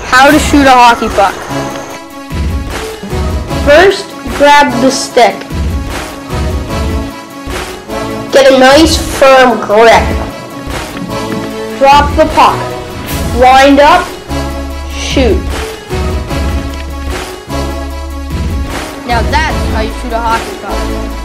How to shoot a hockey puck. First, grab the stick. Get a nice firm grip. Drop the puck. Wind up. Shoot. Now that's how you shoot a hockey puck.